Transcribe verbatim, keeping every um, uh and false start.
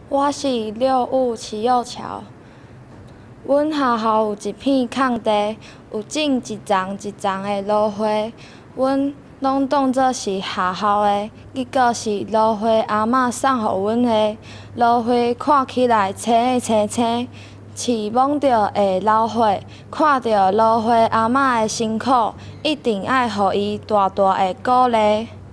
我是六五七幼桥。阮学校有一片空地，有种一丛一丛的芦花，阮拢当作是学校的，结果是芦花阿嬷送互阮的。芦花看起来青青青，刺摸着会老火，看着芦花阿嬷的辛苦，一定爱互伊大大的鼓励。